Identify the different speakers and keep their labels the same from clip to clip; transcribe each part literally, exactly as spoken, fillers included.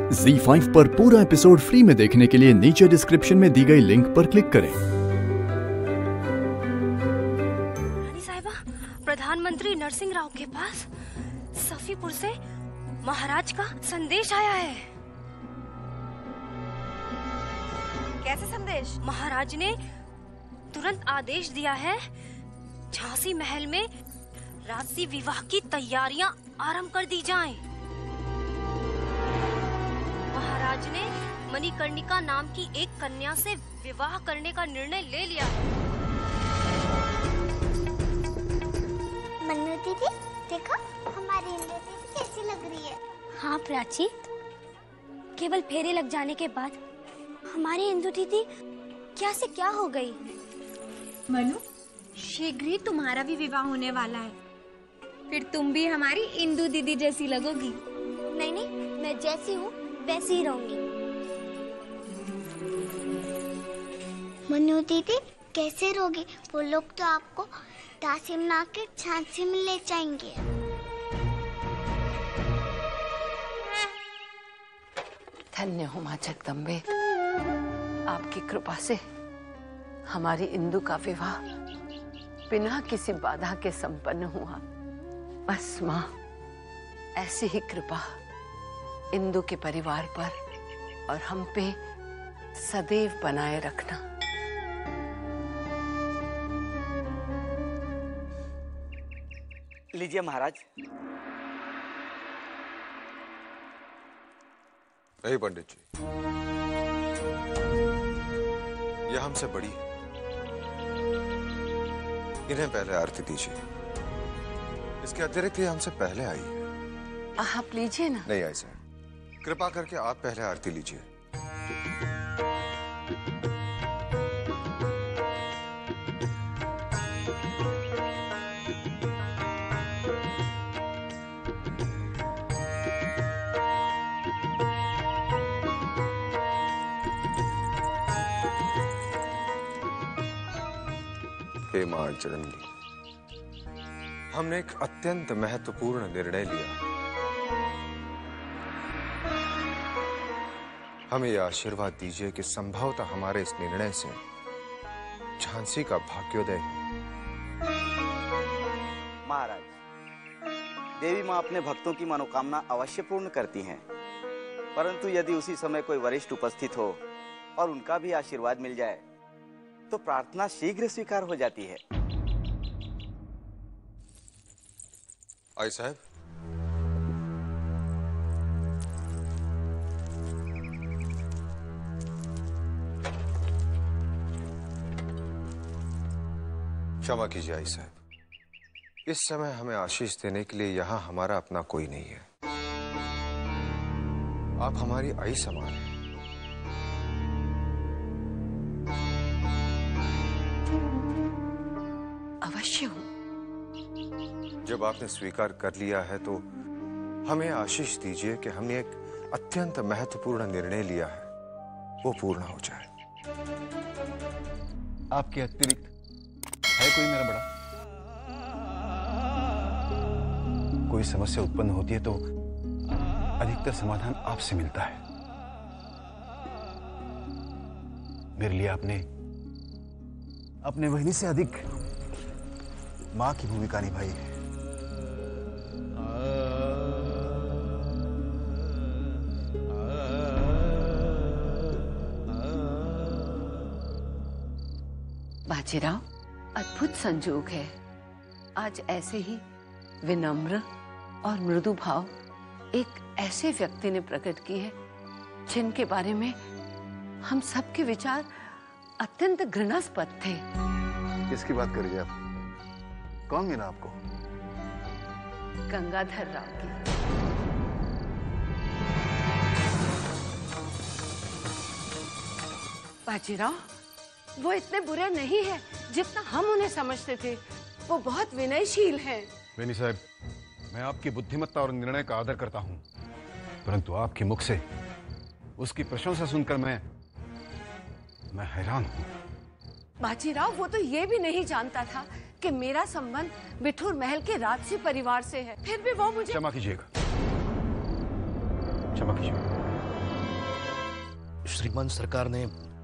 Speaker 1: ज़ी five पर पूरा episode free में देखने के लिए नीचे डिस्क्रिप्शन में दी गई लिंक पर क्लिक करें।
Speaker 2: रानी साहिबा, प्रधानमंत्री नरसिंह राव के पास सफीपुर से महाराज का संदेश आया है।
Speaker 3: कैसे संदेश?
Speaker 2: महाराज ने तुरंत आदेश दिया है झांसी महल में राजसी विवाह की तैयारियां आरंभ कर दी जाएं। महाराज ने मणिकर्णिका नाम की एक कन्या से विवाह करने का निर्णय ले लिया है।
Speaker 4: मन्नू दीदी, देखो हमारी इंदु दीदी कैसी लग रही है।
Speaker 5: हाँ प्राची, केवल फेरे लग जाने के बाद हमारी इंदु दीदी क्या से क्या हो गई।
Speaker 3: मनु, शीघ्र ही तुम्हारा भी विवाह होने वाला है, फिर तुम भी हमारी इंदु दीदी जैसी लगोगी।
Speaker 5: नहीं नहीं, मैं जैसी हूँ वैसी ही रहूंगी।
Speaker 4: मन्नू दीदी कैसे रहोगी? वो लोग तो आपको दासी बना के झांसी में ले जाएंगे।
Speaker 6: धन्य हो माँ जगदम्बे, आपकी कृपा से हमारी इंदु का विवाह बिना किसी बाधा के संपन्न हुआ। बस माँ, ऐसी ही कृपा इंदु के परिवार पर और हम पे सदैव बनाए रखना।
Speaker 7: लीजिए महाराज।
Speaker 8: नहीं पंडित जी, यह हमसे बड़ी है, इन्हें पहले आरती दीजिए। इसके अतिरिक्त ये हमसे पहले आई है।
Speaker 6: आप लीजिए ना।
Speaker 8: नहीं ऐसा, कृपा करके आप पहले आरती लीजिए। हे मां जगदम्बे, हमने एक अत्यंत महत्वपूर्ण निर्णय लिया। हमें यह आशीर्वाद दीजिए कि संभवतः हमारे इस निर्णय से झांसी का भाग्योदय हो।
Speaker 7: महाराज, देवी माँ अपने भक्तों की मनोकामना अवश्य पूर्ण करती हैं, परंतु यदि उसी समय कोई वरिष्ठ उपस्थित हो और उनका भी आशीर्वाद मिल जाए तो प्रार्थना शीघ्र स्वीकार हो जाती है।
Speaker 8: आई साहब, क्षमा कीजिए आई साहब, इस समय हमें आशीष देने के लिए यहाँ हमारा अपना कोई नहीं है। आप हमारी आई समान हैं।
Speaker 6: अवश्य हूँ।
Speaker 8: जब आपने स्वीकार कर लिया है तो हमें आशीष दीजिए कि हमने एक अत्यंत महत्वपूर्ण निर्णय लिया है, वो पूर्ण हो जाए।
Speaker 9: आपके अतिरिक्त है कोई मेरा बड़ा? कोई समस्या उत्पन्न होती है तो अधिकतर समाधान आपसे मिलता है। मेरे लिए आपने अपने वही से अधिक मां की भूमिका निभाई है।
Speaker 6: बाजीराव, अद्भुत संजोग है। आज ऐसे ही विनम्र और मृदु भाव एक ऐसे व्यक्ति ने प्रकट की है जिनके बारे में हम सबके विचार अत्यंत घृणास्पद थे।
Speaker 9: किसकी बात कर रही हैं आप? कौन मिला आपको?
Speaker 6: गंगाधर राव की। बाजीराव, वो इतने बुरे नहीं है जितना हम उन्हें समझते थे। वो बहुत विनयशील हैं।
Speaker 9: बेनी साहब, मैं आपकी बुद्धिमत्ता और निर्णय का आदर करता हूं, परंतु आपके मुख से उसकी प्रशंसा सुनकर मैं मैं हैरान हूं।
Speaker 6: बाजीराव, वो तो ये भी नहीं जानता था कि मेरा संबंध बिठूर महल के राजसी परिवार से है। फिर भी वो मुझे
Speaker 9: क्षमा कीजिएगा, क्षमा कीजिएगा।
Speaker 10: श्रीमान सरकार ने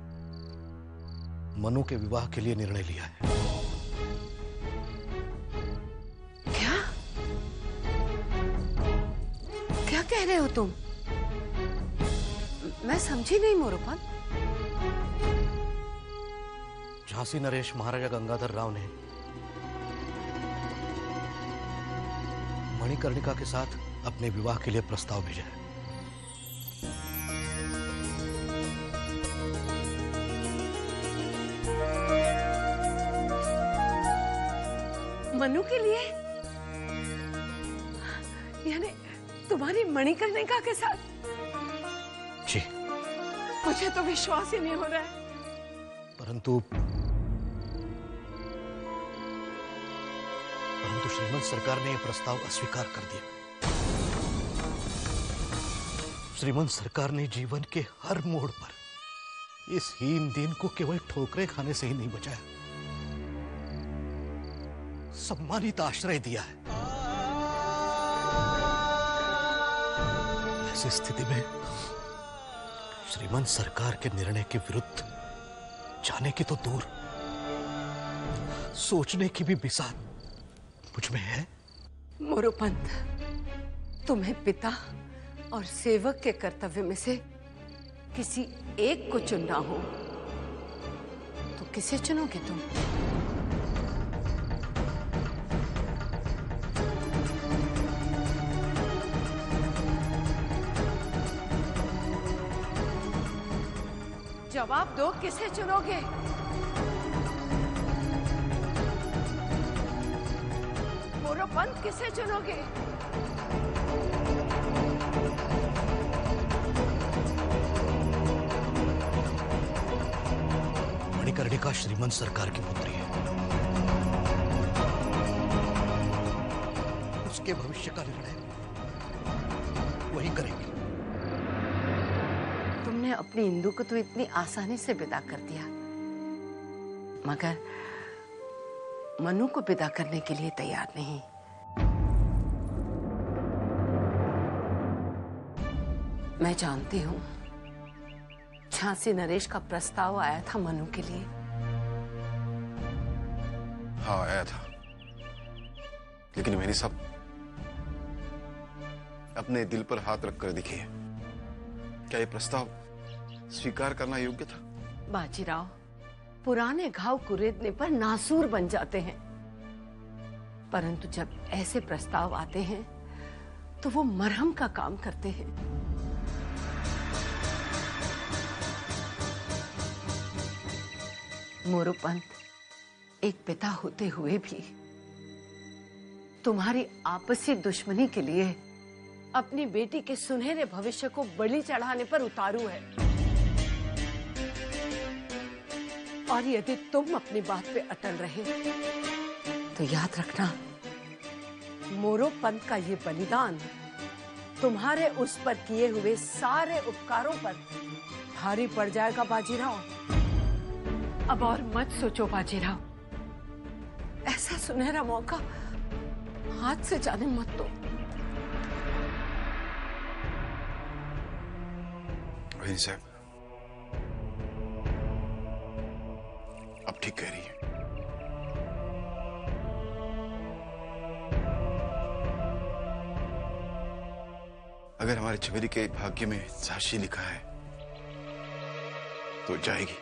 Speaker 10: मनु के विवाह के लिए निर्णय लिया है।
Speaker 6: क्या क्या कह रहे हो तुम? मैं समझी नहीं मोरोपंत।
Speaker 10: झांसी नरेश महाराजा गंगाधर राव ने मणिकर्णिका के साथ अपने विवाह के लिए प्रस्ताव भेजा है।
Speaker 6: मनु के लिए? यानी तुम्हारी मणिकर्णिका के साथ?
Speaker 10: जी।
Speaker 6: मुझे तो विश्वास ही नहीं हो रहा है।
Speaker 10: परंतु परंतु श्रीमंत सरकार ने यह प्रस्ताव अस्वीकार कर दिया। श्रीमंत सरकार ने जीवन के हर मोड़ पर इस हीन दिन को केवल ठोकरें खाने से ही नहीं बचाया, सम्मानित आश्रय दिया है। ऐसी स्थिति में श्रीमंत सरकार के निर्णय के विरुद्ध जाने की तो दूर, सोचने की भी बिसात मुझ में है।
Speaker 6: मोरोपंत, तुम्हें पिता और सेवक के कर्तव्य में से किसी एक को चुनना हो तो किसे चुनोगे तुम? जवाब दो, किसे चुनोगे? मोरोपंत, किसे चुनोगे?
Speaker 10: मणिकर्णिका श्रीमंत सरकार की पुत्री है। उसके भविष्य का निर्णय वही करेगी।
Speaker 6: तुमने अपनी इंदु को तो इतनी आसानी से विदा कर दिया, मगर मनु को विदा करने के लिए तैयार नहीं। मैं जानती हूं, झांसी नरेश का प्रस्ताव आया था मनु के लिए।
Speaker 8: हाँ, आया था, लेकिन मेरी सब अपने दिल पर हाथ रखकर दिखी है। क्या ये प्रस्ताव स्वीकार करना योग्य था?
Speaker 6: बाजीराव, पुराने घाव कुरेदने पर नासूर बन जाते हैं, परंतु जब ऐसे प्रस्ताव आते हैं तो वो मरहम का काम करते हैं। मोरोपंत, एक पिता होते हुए भी तुम्हारी आपसी दुश्मनी के लिए अपनी बेटी के सुनहरे भविष्य को बलि चढ़ाने पर उतारू है। और यदि तुम अपनी बात पे अटल रहे तो याद रखना, मोरोपंत का ये बलिदान तुम्हारे उस पर किए हुए सारे उपकारों पर भारी पड़ जाएगा बाजीराव। अब और मत सोचो बाजीराव, ऐसा सुनहरा मौका हाथ से जाने मत दो।
Speaker 8: वहीं साहब, अब ठीक कह रही है। अगर हमारे छबेली के भाग्य में झांसी लिखा है तो जाएगी।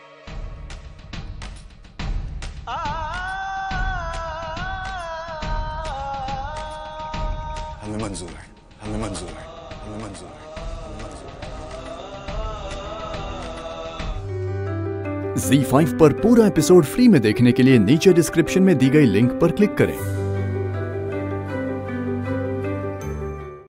Speaker 8: हमें मंजूर है, हमें मंजूर है, हमें मंजूर है, हमें मंजूर है।
Speaker 1: ज़ी फाइव पर पूरा एपिसोड फ्री में देखने के लिए नीचे डिस्क्रिप्शन में दी गई लिंक पर क्लिक करें।